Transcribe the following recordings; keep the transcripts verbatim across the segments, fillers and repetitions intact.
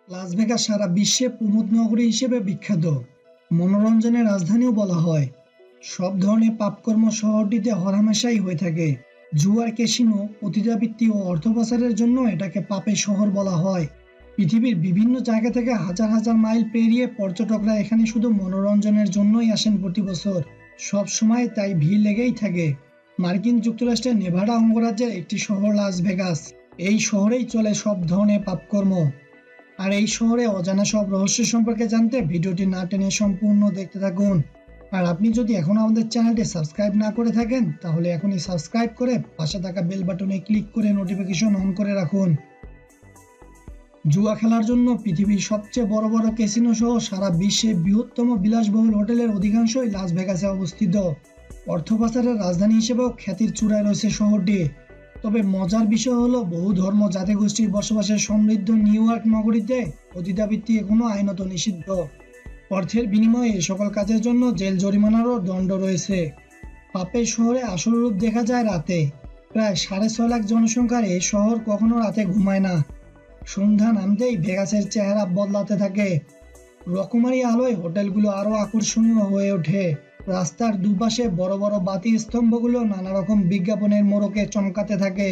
Las Vegas সারা বিশ্বে প্রমোদ নগরী হিসেবে বিখ্যাত, মনোরঞ্জনের রাজধানীও বলা হয়। সব ধরনের পাপকর্ম শহরটিতে হরহামেশাই হয়ে থাকে। জুয়ার, ক্যাসিনো, পতিতাবৃত্তি ও অর্থ পাচারের জন্য এটাকে পাপের শহর বলা হয়। পৃথিবীর বিভিন্ন জায়গা থেকে হাজার হাজার মাইল পেরিয়ে পর্যটকরা এখানে শুধু মনোরঞ্জনের জন্যই আসেন প্রতি বছর। সব সময় তাই ভিড় লেগেই থাকে। মার্কিন যুক্তরাষ্ট্রের নেভাডা অঙ্গরাজ্যের একটি শহর লাস ভেগাস। এই শহরেই চলে সব ধরনের পাপকর্ম। আর এই শহরে অজানা সব রহস্য সম্পর্কে জানতে ভিডিওটি না টেনে সম্পূর্ণ দেখতে থাকুন। আর আপনি যদি এখন আমাদের চ্যানেলটি সাবস্ক্রাইব না করে থাকেন তাহলে এখনই সাবস্ক্রাইব করে পাশে থাকা বেল বাটনে ক্লিক করে নোটিফিকেশন অন করে রাখুন। জুয়া খেলার জন্য পৃথিবীর সবচেয়ে বড় বড় ক্যাসিনো সহ সারা বিশ্বে বৃহত্তম বিলাসবহুল হোটেলের অধিকাংশই লাস ভেগাসে অবস্থিত। অর্থ পাচারের রাজধানী হিসেবেও খ্যাতির চূড়ায় রয়েছে শহরটি। তবে মজার বিষয় হলো, বহু ধর্ম জাতিগোষ্ঠীর বসবাসের সমৃদ্ধ নিউ ইয়র্ক নগরীতে পতিতাবৃত্তি এখনো আইনত নিষিদ্ধ। অর্থের বিনিময়ে এ সকল কাজের জন্য জেল জরিমানারও দণ্ড রয়েছে। পাপের শহরে আসল রূপ দেখা যায় রাতে। প্রায় সাড়ে ছয় লাখ জনসংখ্যার এই শহর কখনো রাতে ঘুমায় না। সন্ধ্যা নামতেই ভেগাসের চেহারা বদলাতে থাকে। রকমারি আলোয় হোটেলগুলো আরো আকর্ষণীয় হয়ে ওঠে। রাস্তার দুপাশে বড় বড় বাতি স্তম্ভগুলো নানা রকম বিজ্ঞাপনের মোড়কে চমকাতে থাকে।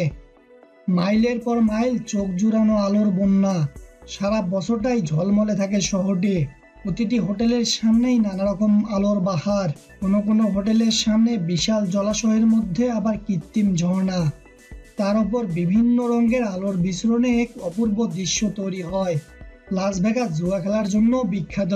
মাইলের পর মাইল চোখ জুড়ানো আলোর বন্যা। সারা বছরটাই ঝলমলে থাকে শহরটি। প্রতিটি হোটেলের সামনেই নানা রকম আলোর বাহার। কোনো কোনো হোটেলের সামনে বিশাল জলাশয়ের মধ্যে আবার কৃত্রিম ঝর্ণা। তার উপর বিভিন্ন রঙের আলোর বিস্ফোরণে এক অপূর্ব দৃশ্য তৈরি হয়। লাস ভেগাস জুয়া খেলার জন্য বিখ্যাত।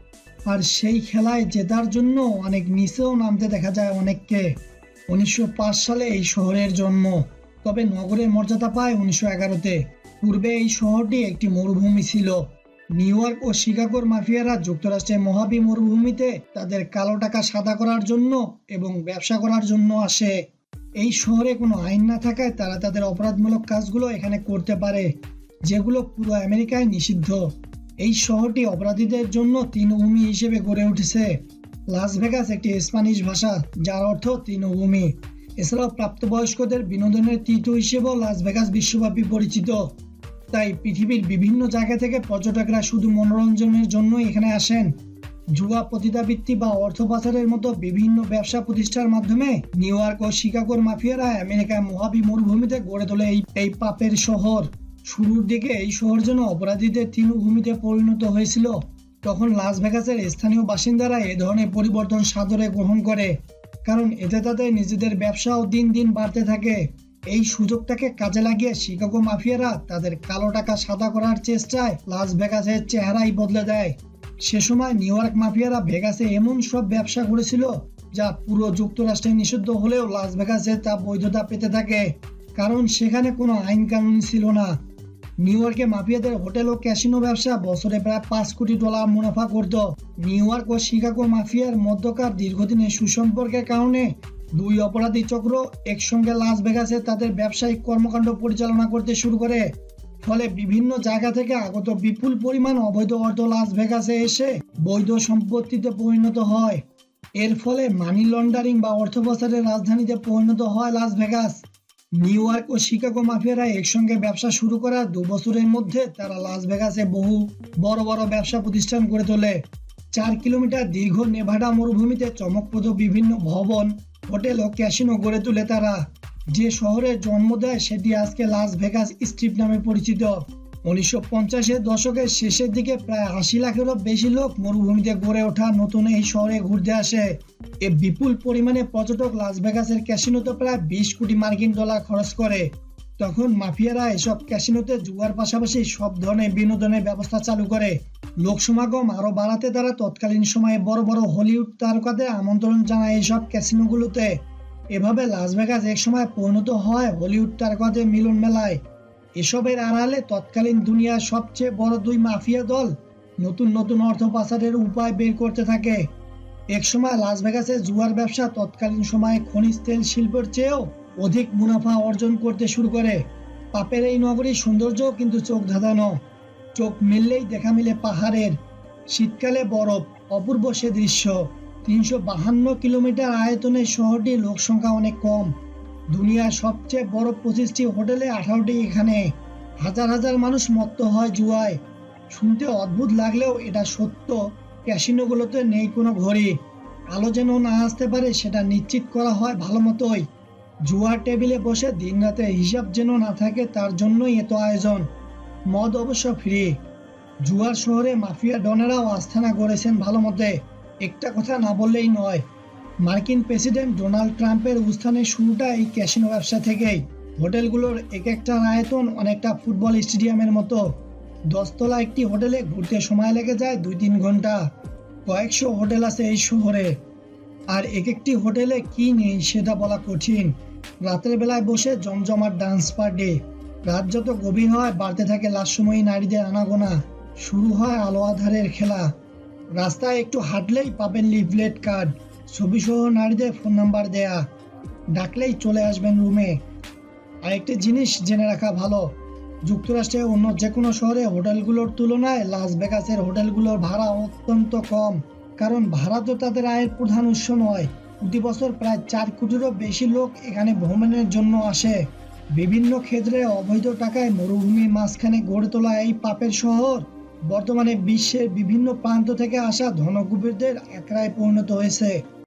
আর সেই খেলায় জেতার জন্য অনেক নিচেও নামতে দেখা যায় অনেককে। উনিশশো পাঁচ সালে এই শহরের জন্ম, তবে নগরের মর্যাদা পায় উনিশশো এগারোতে। পূর্বে এই শহরটি একটি মরুভূমি ছিল। নিউ ইয়র্ক ও শিকাগোর মাফিয়ারা যুক্তরাষ্ট্রের মহাবি মরুভূমিতে তাদের কালো টাকা সাদা করার জন্য এবং ব্যবসা করার জন্য আসে। এই শহরে কোনো আইন না থাকায় তারা তাদের অপরাধমূলক কাজগুলো এখানে করতে পারে, যেগুলো পুরো আমেরিকায় নিষিদ্ধ। এই শহরটি অপরাধীদের জন্য তৃণভূমি হিসেবে গড়ে উঠেছে। লাস ভেগাস একটি স্প্যানিশ ভাষা যার অর্থ তৃণভূমি। এছাড়াও প্রাপ্তবয়স্কদের বিনোদনের তীর্থ হিসেবেও লাস ভেগাস বিশ্বব্যাপী পরিচিত। তাই পৃথিবীর বিভিন্ন জায়গা থেকে পর্যটকরা শুধু মনোরঞ্জনের জন্যই এখানে আসেন। জুয়া, পতিতাবৃত্তি বা অর্থ পাচারের মতো বিভিন্ন ব্যবসা প্রতিষ্ঠার মাধ্যমে নিউ ইয়র্ক ও শিকাগোর মাফিয়ারা আমেরিকার মহাবি মরুভূমিতে গড়ে তোলে এই এই পাপের শহর। শুরুর দিকে এই শহর যেন অপরাধীদের তৃণভূমিতে পরিণত হয়েছিল। তখন লাস ভেগাসের স্থানীয় বাসিন্দারা এ ধরনের পরিবর্তন সাদরে গ্রহণ করে, কারণ এতে তাদের নিজেদের ব্যবসাও দিন দিন বাড়তে থাকে। এই সুযোগটাকে কাজে লাগিয়ে শিকাগো মাফিয়ারা তাদের কালো টাকা সাদা করার চেষ্টায় লাস ভেগাসের চেহারাই বদলে দেয়। সে সময় নিউ ইয়র্ক মাফিয়ারা ভেগাসে এমন সব ব্যবসা করেছিল যা পুরো যুক্তরাষ্ট্রে নিষিদ্ধ হলেও লাস ভেগাসে তা বৈধতা পেতে থাকে, কারণ সেখানে কোনো আইন কানুন ছিল না। নিউ ইয়র্কে মাফিয়াদের হোটেল ও ক্যাসিনো ব্যবসা বছরে প্রায় পাঁচ কোটি ডলার মুনাফা করত। নিউ ইয়র্ক ও শিকাগো মাফিয়ার মধ্যকার দীর্ঘদিনের সুসম্পর্কের কারণে দুই অপরাধী চক্র একসঙ্গে লাস ভেগাসে তাদের ব্যবসায়িক কর্মকাণ্ড পরিচালনা করতে শুরু করে। ফলে বিভিন্ন জায়গা থেকে আগত বিপুল পরিমাণ অবৈধ অর্থ লাস ভেগাসে এসে বৈধ সম্পত্তিতে পরিণত হয়। এর ফলে মানি লন্ডারিং বা অর্থ পাচারের রাজধানীতে পরিণত হয় লাস ভেগাস। নিউ ইয়র্ক ও শিকাগো মাফিয়ারা একসঙ্গে ব্যবসা শুরু করার দু বছরের মধ্যে তারা লাস ভেগাসে বহু বড় বড় ব্যবসা প্রতিষ্ঠান গড়ে তোলে। চার কিলোমিটার দীর্ঘ নেভাডা মরুভূমিতে চমকপ্রদ বিভিন্ন ভবন, হোটেল ও ক্যাসিনো গড়ে তোলে তারা। যে শহরের জন্ম দেয় সেটি আজকে লাস ভেগাস স্ট্রিপ নামে পরিচিত। উনিশশো পঞ্চাশের দশকের শেষের দিকে প্রায় আশি লাখেরও বেশি লোক মরুভূমিতে গড়ে ওঠা নতুন এই শহরে ঘুরতে আসে। এ বিপুল পরিমাণে পর্যটক লাস ভেগাসের ক্যাসিনোতে প্রায় বিশ কোটি মার্কিন ডলার খরচ করে। তখন মাফিয়ারা এসব ক্যাসিনোতে জুয়ার পাশাপাশি সব ধরনের বিনোদনের ব্যবস্থা চালু করে। লোক সমাগম আরো বাড়াতে তারা তৎকালীন সময়ে বড় বড় হলিউড তারকাদের আমন্ত্রণ জানায় এইসব ক্যাসিনোগুলোতে। এভাবে লাস ভেগাস এক সময় পরিণত হয় হলিউড তারকাদের মিলন মেলায়। এসবের আড়ালে তৎকালীন দুনিয়ার সবচেয়ে বড় দুই মাফিয়া দল নতুন নতুন অর্থ পাচারের উপায় বের করতে থাকে। এক সময় লাস ভেগাসে জুয়ার ব্যবসা তৎকালীন সময়ে খনিজ তেল শিল্পের চেয়েও অধিক মুনাফা অর্জন করতে শুরু করে। পাপের এই নগরীর সৌন্দর্য কিন্তু চোখ ধাঁধানো। চোখ মিললেই দেখা মিলে পাহাড়ের, শীতকালে বরফ, অপূর্ব সে দৃশ্য। তিনশো বাহান্ন কিলোমিটার আয়তনের শহরটির লোক সংখ্যা অনেক কম। দুনিয়ার সবচেয়ে বড় পঁচিশটি হোটেলে আঠারোটি এখানে। হাজার হাজার মানুষ মত্ত হয় জুয়ায়। শুনতে অদ্ভুত লাগলেও এটা সত্য। ক্যাসিনোগুলোতে নেই কোনো ঘড়ি, আলো যেন না আসতে পারে সেটা নিশ্চিত করা হয় ভালো মতোই। জুয়ার টেবিলে বসে দিনরাতের হিসাব যেন না থাকে, তার জন্যই এত আয়োজন। মদ অবশ্য ফ্রি। জুয়ার শহরে মাফিয়া ডনেরাও আস্থানা গড়েছেন ভালো মতে। একটা কথা না বললেই নয়, মার্কিন প্রেসিডেন্ট ডোনাল্ড ট্রাম্পের উত্থানের শুরুটা এই ক্যাসিনো ব্যবসা থেকেই। হোটেলগুলোর এক একটা আয়তন অনেকটা ফুটবল স্টেডিয়ামের মতো। দশতলা একটি হোটেলে ঘুরতে সময় লেগে যায় দুই তিন ঘন্টা। কয়েকশো হোটেল আছে এই শহরে, আর এক একটি হোটেলে কি নেই সেটা বলা কঠিন। রাতের বেলায় বসে জমজমাট ডান্স পার্টি। রাত যত গভীর হয় বাড়তে থাকে লাশময়ী নারীদের আনাগোনা। শুরু হয় আলো আধারের খেলা। রাস্তায় একটু হাঁটলেই পাবেন লিফলেট কার্ড, ছবিসহ নারীদের ফোন নাম্বার দেয়া। ডাকলেই চলে আসবেন রুমে। আরেকটি জিনিস জেনে রাখা ভালো, যুক্তরাষ্ট্রের অন্য যে কোনো শহরে হোটেলগুলোর তুলনায় লাস ভেগাসের হোটেলগুলোর ভাড়া অত্যন্ত কম। কারণ ভাড়া তো তাদের আয়ের প্রধান উৎস নয়। প্রতি বছর প্রায় চার কোটিরও বেশি লোক এখানে ভ্রমণের জন্য আসে। বিভিন্ন ক্ষেত্রে অবৈধ টাকায় মরুভূমির মাঝখানে গড়ে তোলা এই পাপের শহর বর্তমানে বিশ্বের বিভিন্ন প্রান্ত থেকে আসা ধনকুবেরদের একরায় পরিণত হয়েছে।